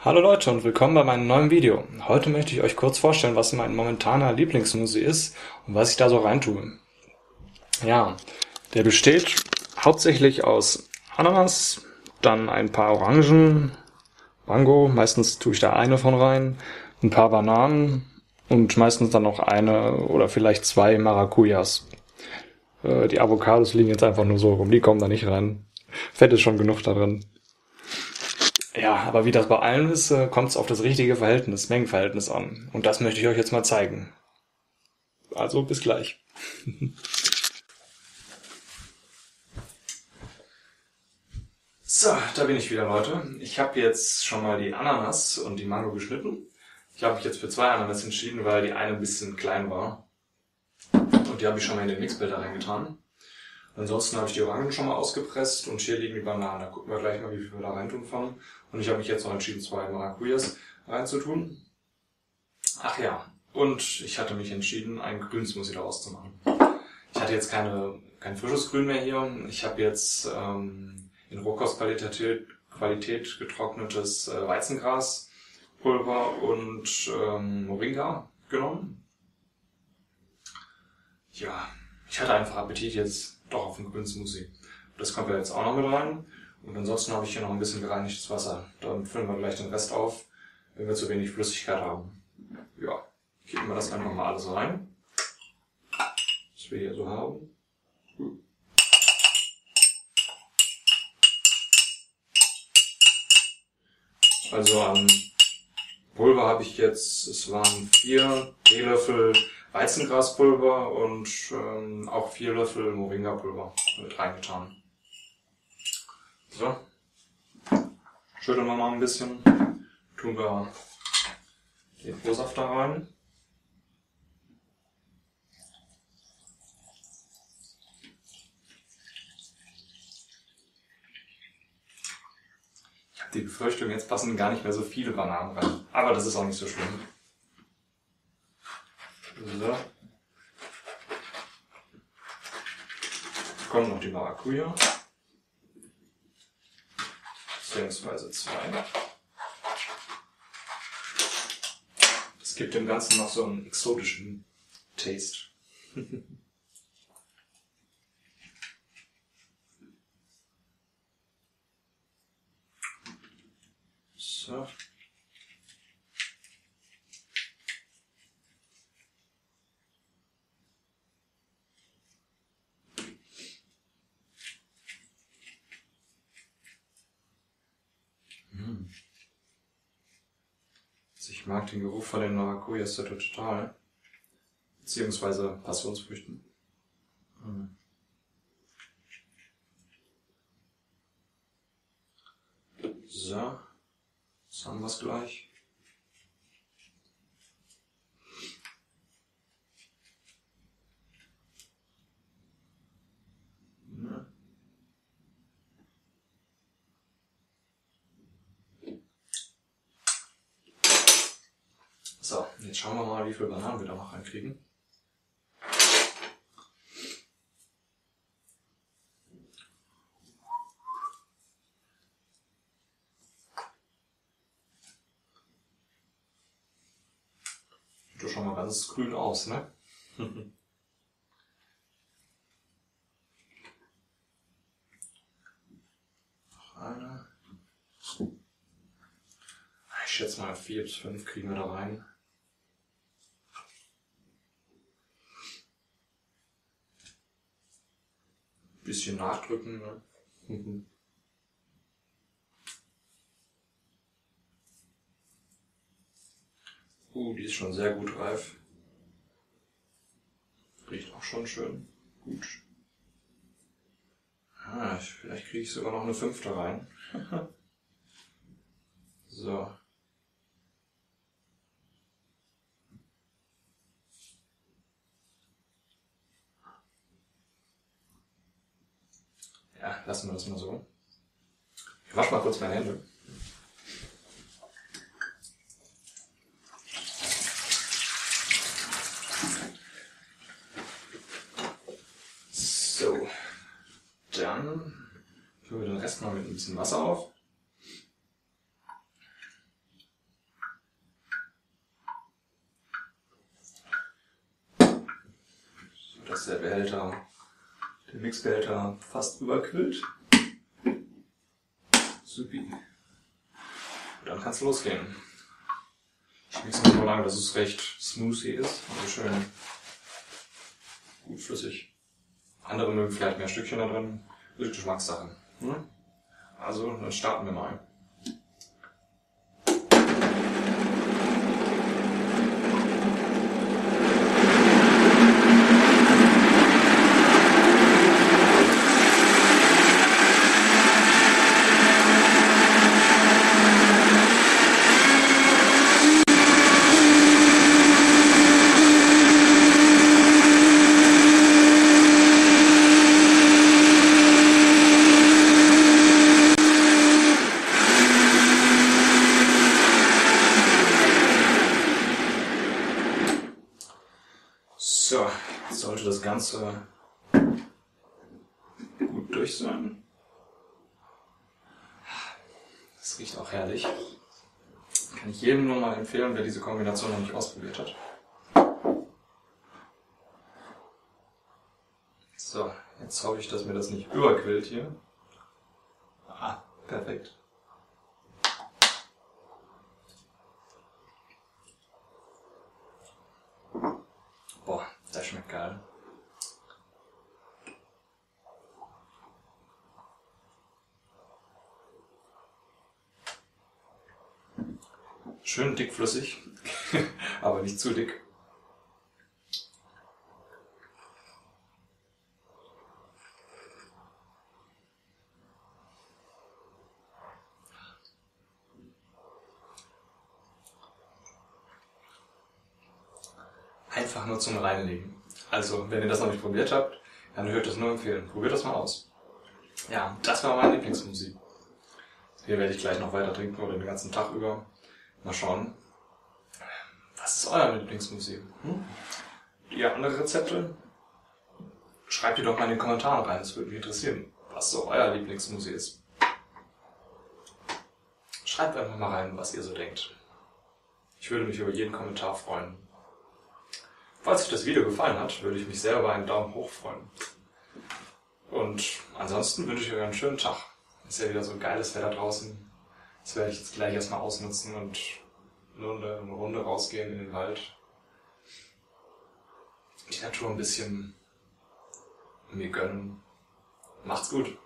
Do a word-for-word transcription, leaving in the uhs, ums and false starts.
Hallo Leute und willkommen bei meinem neuen Video. Heute möchte ich euch kurz vorstellen, was mein momentaner Lieblingssmoothie ist und was ich da so reintue. Ja, der besteht hauptsächlich aus Ananas, dann ein paar Orangen, Mango, meistens tue ich da eine von rein, ein paar Bananen und meistens dann noch eine oder vielleicht zwei Maracujas. Äh, die Avocados liegen jetzt einfach nur so rum, die kommen da nicht rein. Fett ist schon genug da drin. Ja, aber wie das bei allem ist, kommt es auf das richtige Verhältnis, Mengenverhältnis an. Und das möchte ich euch jetzt mal zeigen. Also bis gleich. So, da bin ich wieder, Leute. Ich habe jetzt schon mal die Ananas und die Mango geschnitten. Ich habe mich jetzt für zwei Ananas entschieden, weil die eine ein bisschen klein war. Und die habe ich schon mal in den Mixbehälter reingetan. Ansonsten habe ich die Orangen schon mal ausgepresst und hier liegen die Bananen. Da gucken wir gleich mal, wie viel wir da reintun von. Und ich habe mich jetzt noch entschieden, zwei Maracujas reinzutun. Ach ja, und ich hatte mich entschieden, einen Grünsmoothie daraus zu machen. Ich hatte jetzt keine, kein frisches Grün mehr hier. Ich habe jetzt ähm, in Rohkostqualität Qualität getrocknetes äh, Weizengraspulver und ähm, Moringa genommen. Ja, ich hatte einfach Appetit jetzt doch auf einen Grünsmoothie. Das kommt ja jetzt auch noch mit rein. Und ansonsten habe ich hier noch ein bisschen gereinigtes Wasser. Damit füllen wir gleich den Rest auf, wenn wir zu wenig Flüssigkeit haben. Ja, kippen wir das einfach mal alles rein, was wir hier so haben. Also an Pulver habe ich jetzt, es waren vier Teelöffel Weizengraspulver und ähm, auch vier Löffel Moringa-Pulver mit reingetan. So, schütteln wir mal ein bisschen, tun wir den O-Saft da rein. Ich habe die Befürchtung, jetzt passen gar nicht mehr so viele Bananen rein, aber das ist auch nicht so schlimm. So. Kommen noch die Maracuja. Beziehungsweise zwei. Das gibt dem Ganzen noch so einen exotischen Taste. So. Ich mag den Geruch von den Maracujas total. Beziehungsweise Passionsfrüchten. So. Jetzt haben wir es gleich. So, jetzt schauen wir mal, wie viele Bananen wir da noch reinkriegen. Sieht doch schon mal ganz grün aus, ne? Noch eine. Ich schätze mal vier bis fünf kriegen wir da rein. Bisschen nachdrücken, ne? Uh, die ist schon sehr gut reif. Riecht auch schon schön gut. Ah, vielleicht kriege ich sogar noch eine fünfte rein. So. Ja, lassen wir das mal so. Ich wasche mal kurz meine Hände. So, dann füllen wir den Rest mal mit ein bisschen Wasser auf. ist der Behälter, der Mixbehälter fast überquillt. Supi. Dann kann's losgehen. Ich mixe nur so lange, dass es recht smoothie ist. Also schön gut flüssig. Andere mögen vielleicht mehr Stückchen da drin. Das ist Geschmackssache. Hm? Also, dann starten wir mal. So, jetzt sollte das Ganze gut durch sein. Das riecht auch herrlich. Kann ich jedem nur mal empfehlen, wer diese Kombination noch nicht ausprobiert hat. So, jetzt hoffe ich, dass mir das nicht überquillt hier. Ah, perfekt. Boah, das schmeckt geil. Schön dickflüssig, aber nicht zu dick. Einfach nur zum Reinlegen. Also, wenn ihr das noch nicht probiert habt, dann würde ich das nur empfehlen. Probiert das mal aus. Ja, das war meine Lieblingsmusik. Hier werde ich gleich noch weiter trinken oder den ganzen Tag über. Mal schauen. Was ist euer Lieblingsmusik? Hm? Ihr andere Rezepte? Schreibt die doch mal in die Kommentare rein, das würde mich interessieren, was so euer Lieblingsmusik ist. Schreibt einfach mal rein, was ihr so denkt. Ich würde mich über jeden Kommentar freuen. Falls euch das Video gefallen hat, würde ich mich sehr über einen Daumen hoch freuen. Und ansonsten wünsche ich euch einen schönen Tag. Ist ja wieder so geiles Wetter draußen. Das werde ich jetzt gleich erstmal ausnutzen und nur eine Runde rausgehen in den Wald. Die Natur ein bisschen mir gönnen. Macht's gut.